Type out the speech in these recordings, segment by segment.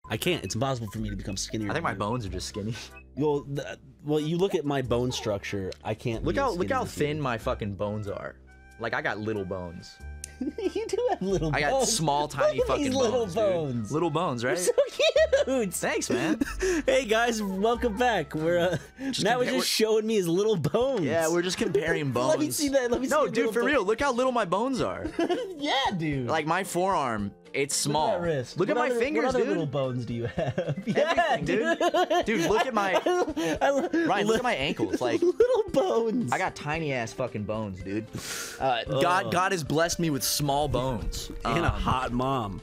I can't. It's impossible for me to become skinnier. I think my bones are just skinny. Well, you look at my bone structure. I can't. Look how thin my fucking bones are. Like I got little bones. You do have little bones. I got small, tiny fucking little bones. Dude. Little bones, right? So cute. Thanks, man. Hey guys, welcome back. We're Matt was just showing me his little bones. Yeah, we're just comparing bones. Let me see that. Let me see. No, dude, for real. Look how little my bones are. Yeah, dude. Like my forearm, it's small. Look at that wrist. Look at my fingers, what other dude. little bones do you have? Everything, dude. Dude, look at my Ryan. Look at my ankles. Like little bones. I got tiny ass fucking bones, dude. God has blessed me with small bones and a hot mom.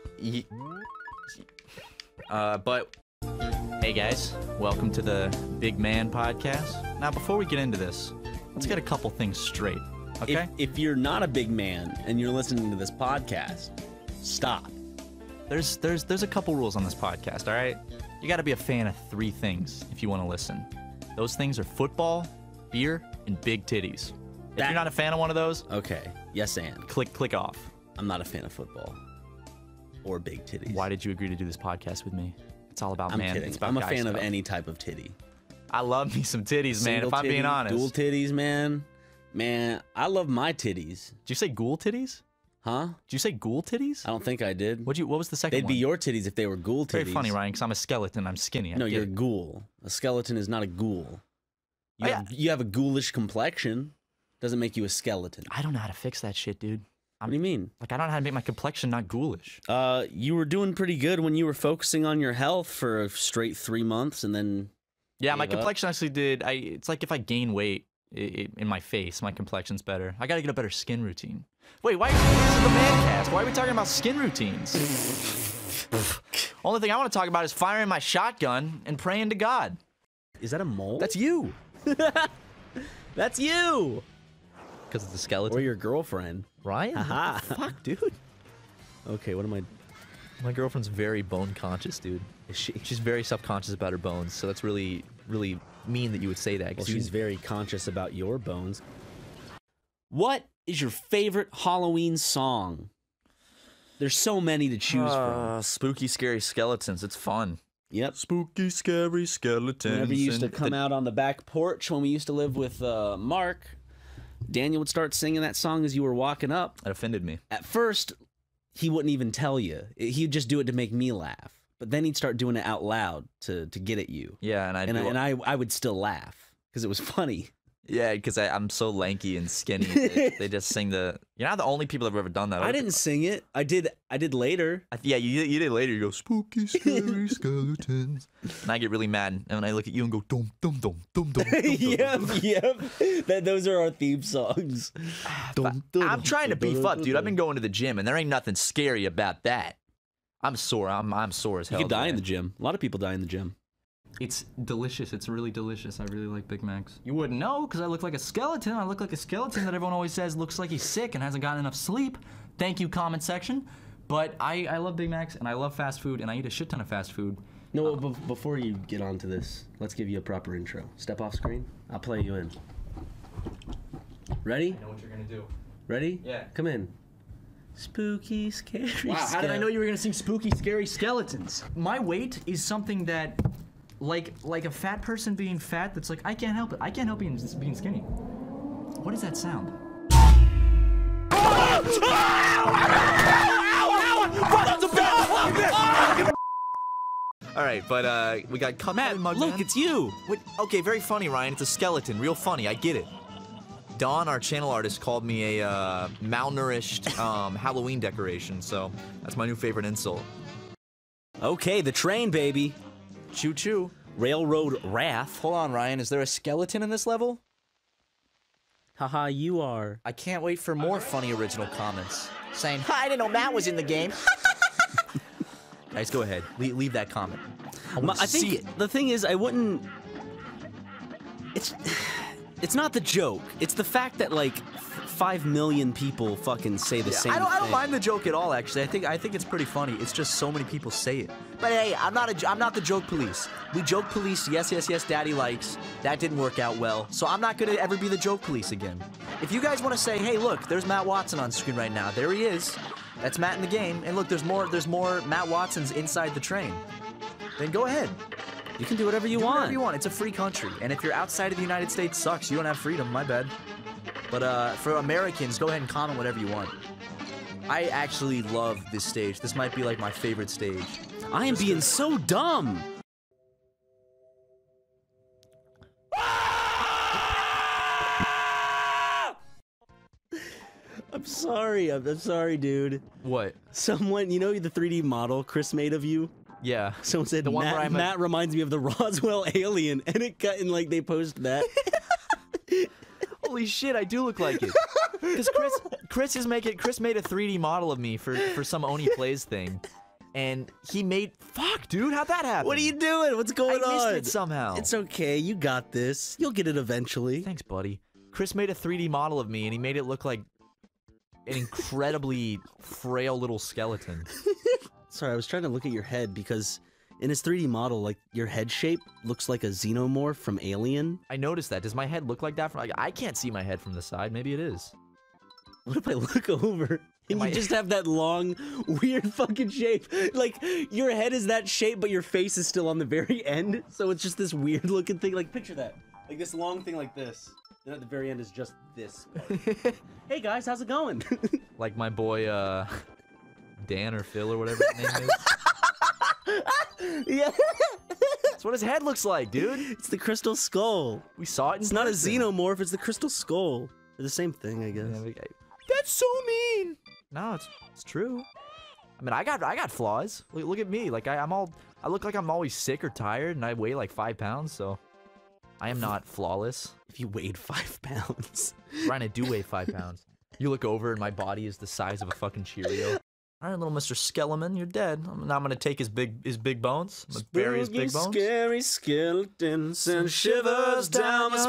But hey guys, welcome to the Big Man Podcast. Now, before we get into this, let's get a couple things straight. Okay? If you're not a big man and you're listening to this podcast, stop. There's a couple rules on this podcast, all right? You got to be a fan of 3 things if you want to listen. Those things are football, beer, and big titties. If you're not a fan of one of those, okay, yes and. click off. I'm not a fan of football or big titties. Why did you agree to do this podcast with me? It's all about I'm man. kidding. It's about I'm a guy fan stuff. of any type of titty. I love me some titties, man. Single If I'm being titty, honest. Dual titties, man. Man, I love my titties. Did you say ghoul titties? Huh? Did you say ghoul titties? I don't think I did. What was the second They'd one? be your titties if they were ghoul titties. Very funny, Ryan, because I'm a skeleton. I'm skinny. No, you're a ghoul. A skeleton is not a ghoul. You have a ghoulish complexion. Doesn't make you a skeleton. I don't know how to fix that shit, dude. What do you mean? Like, I don't know how to make my complexion not ghoulish. You were doing pretty good when you were focusing on your health for a straight 3 months, and then yeah, my complexion actually did. It's like if I gain weight in my face, my complexion's better. I gotta get a better skin routine. Wait, why? This is the Mancast. Why are we talking about skin routines? Only thing I want to talk about is firing my shotgun and praying to God. Is that a mole? That's you. That's you. Because it's a skeleton. Or your girlfriend. Ryan? Haha. Fuck, dude. Okay, what am I? My girlfriend's very bone conscious, dude. Is she? She's very self-conscious about her bones, so that's really, really mean that you would say that. Well, she's very conscious about your bones. What is your favorite Halloween song? There's so many to choose from. Spooky, scary skeletons. It's fun. Yep. Spooky, scary skeletons. Whenever you used to come out on the back porch when we used to live with Mark, Daniel would start singing that song as you were walking up. That offended me. At first, he wouldn't even tell you. He'd just do it to make me laugh. But then he'd start doing it out loud to get at you. Yeah, and I would still laugh because it was funny. Yeah, because I'm so lanky and skinny. They just sing the. You're not the only people that've ever done that. I didn't sing it. I did later. Yeah, you did later. You go spooky, scary skeletons, and I get really mad, and when I look at you and go dum dum dum dum dum. Yep. Those are our theme songs. I'm trying to beef up, dude. I've been going to the gym, and there ain't nothing scary about that. I'm sore. I'm sore as hell. You could die in the gym. A lot of people die in the gym. It's delicious. It's really delicious. I really like Big Macs. You wouldn't know because I look like a skeleton. I look like a skeleton that everyone always says looks like he's sick and hasn't gotten enough sleep. Thank you, comment section. But I love Big Macs and I love fast food and I eat a shit ton of fast food. No, before you get on to this, let's give you a proper intro. Step off screen. I'll play you in. Ready? I know what you're gonna do. Ready? Yeah. Come in. Spooky, scary. Wow, how did I know you were gonna sing spooky, scary skeletons? My weight is something that, like a fat person being fat, that's like, I can't help it. I can't help being skinny. What is that sound? All right, but we got Matt, look, it's you. Wait, okay, very funny, Ryan. It's a skeleton, real funny. I get it. Dawn, our channel artist, called me a malnourished Halloween decoration, so that's my new favorite insult. Okay, the train, baby. Choo choo. Railroad Wrath. Hold on, Ryan. Is there a skeleton in this level? Haha, you are. I can't wait for more funny original comments saying, "Hi, I didn't know Matt was in the game." Guys, go ahead. Leave that comment. I think the thing is, I wouldn't. It's not the joke. It's the fact that like 5 million people fucking say the same thing. I don't mind the joke at all. Actually, I think it's pretty funny. It's just so many people say it. But hey, I'm not the joke police. We joke police. Yes, Daddy likes. That didn't work out well. So I'm not gonna ever be the joke police again. If you guys want to say, hey, look, there's Matt Watson on screen right now. There he is. That's Matt in the game. And look, there's more Matt Watsons inside the train. Then go ahead. You can do whatever you Do want. whatever you want. It's a free country. And if you're outside of the United States, sucks. You don't have freedom. My bad. But for Americans, go ahead and comment whatever you want. I actually love this stage. This might be like my favorite stage. I am being so dumb. I'm sorry. I'm sorry, dude. What? Someone, you know the 3D model Chris made of you? Yeah. Someone said The one where Matt reminds me of the Roswell alien, and it cut and like they post that. Holy shit, I do look like it. Because Chris made a 3D model of me for some Oni Plays thing. And he made, fuck, dude, how'd that happen? What are you doing? What's going on? I missed it somehow. It's okay. You got this. You'll get it eventually. Thanks, buddy. Chris made a 3D model of me, and he made it look like an incredibly frail little skeleton. Sorry, I was trying to look at your head because in his 3D model, like, your head shape looks like a xenomorph from Alien. I noticed that. Does my head look like that? From? Like, I can't see my head from the side. Maybe it is. What if I look over and you just have that long, weird fucking shape? Like, your head is that shape, but your face is still on the very end, so it's just this weird looking thing. Like, picture that. Like, this long thing like this. Then at the very end is just this. Hey guys, how's it going? Like my boy, Dan or Phil or whatever his name is. Yeah. That's what his head looks like, dude. It's the crystal skull. We saw it in It's not a person. xenomorph, it's the crystal skull. They're the same thing, I guess. Yeah, that's so mean. No, it's true. I mean, I got flaws. Look at me. Like I look like I'm always sick or tired, and I weigh like 5 pounds, so I am not flawless. If you weighed 5 pounds. Ryan, I do weigh 5 pounds. You look over, and my body is the size of a fucking Cheerio. All right, little Mr. Skeleman, you're dead. Now I'm gonna take his big bones. I'm gonna bury his big bones. Scary skeletons send shivers down my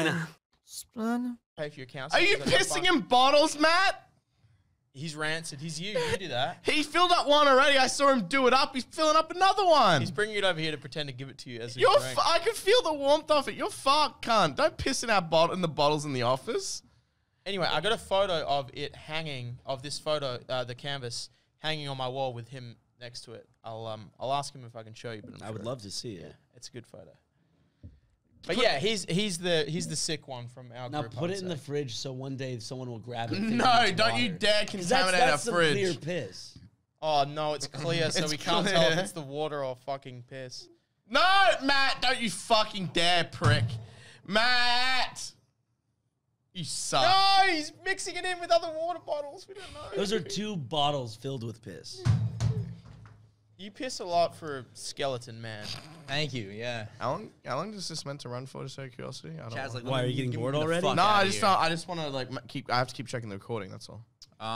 spine. Pay for your accounts. Are you pissing in bottles, Matt? He's rancid. He's you. You do that. He filled up one already. I saw him do it up. He's filling up another one. He's bringing it over here to pretend to give it to you as a You're drink. I can feel the warmth of it. You're fucked, cunt. Don't piss in the bottles in the office. Anyway, I got a photo of it hanging, of this photo, the canvas, hanging on my wall with him next to it. I'll ask him if I can show you, but I would love to see it. Yeah, it's a good photo. But yeah, he's the sick one from our Now group. put it in the fridge so one day someone will grab it. thinking No, it's don't you water. dare 'Cause contaminate that's our some fridge. clear piss. Oh no, it's clear, so It's we can't tell if clear. it's the water or fucking piss. No, Matt, don't you fucking dare, prick. Matt! You suck. No, he's mixing it in with other water bottles. We don't know. Those are 2 bottles filled with piss. You piss a lot for a skeleton, man. Thank you. Yeah. How long does this meant to run for, just out of curiosity? I don't know. Like, why are you getting bored already? No, I just want to like I have to keep checking the recording, that's all.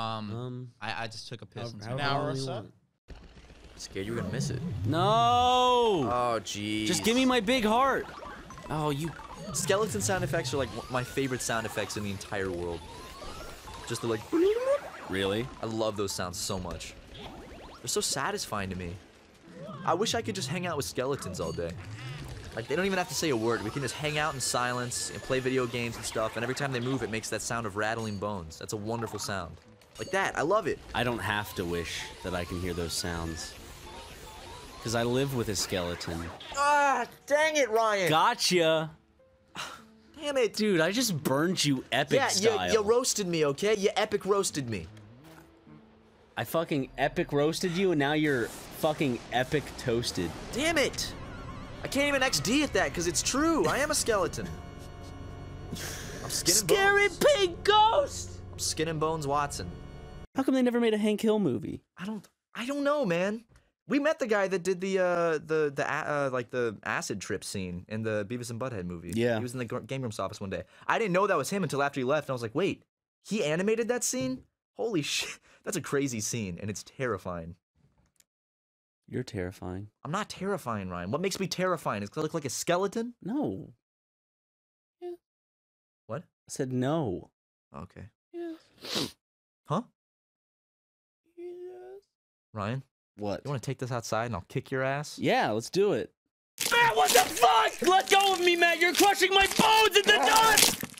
I just took a piss. An hour or so. Scared you were gonna miss it. No! Oh, jeez. Just give me my big heart. Oh, you... Skeleton sound effects are like my favorite sound effects in the entire world. Just the like. Really? I love those sounds so much. They're so satisfying to me. I wish I could just hang out with skeletons all day. Like, they don't even have to say a word. We can just hang out in silence and play video games and stuff, and every time they move, it makes that sound of rattling bones. That's a wonderful sound. Like that, I love it. I don't have to wish that I can hear those sounds. Because I live with a skeleton. Ah, dang it, Ryan. Gotcha! Damn it. Dude, I just burned you epic style. You roasted me, okay? You epic roasted me. I fucking epic roasted you, and now you're fucking epic toasted. Damn it. I can't even XD at that, because it's true. I am a skeleton. I'm skin and Scary bones. pig ghost! I'm skin and bones Watson. How come they never made a Hank Hill movie? I don't know, man. We met the guy that did the acid trip scene in the Beavis and Butthead movie. Yeah. He was in the Game Room's office one day. I didn't know that was him until after he left, and I was like, wait, he animated that scene? Holy shit. That's a crazy scene, and it's terrifying. You're terrifying. I'm not terrifying, Ryan. What makes me terrifying? Is it 'cause I look like a skeleton? No. Yeah. What? I said no. Okay. Yeah. Huh? Yes. Ryan, What? you want to take this outside and I'll kick your ass? Yeah, let's do it. Matt, what the fuck? Let go of me, Matt! You're crushing my bones into dust!